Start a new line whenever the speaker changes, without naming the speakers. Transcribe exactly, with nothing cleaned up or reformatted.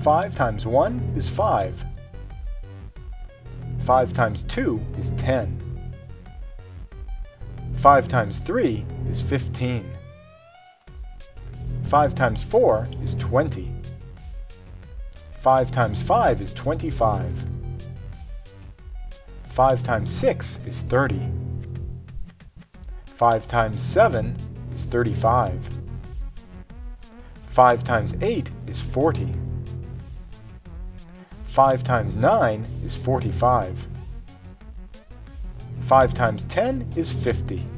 five times one is five. five times two is ten. five times three is fifteen. five times four is twenty. five times five is twenty-five. five times six is thirty. five times seven is thirty-five. five times eight is forty. five times nine is forty-five. five times ten is fifty.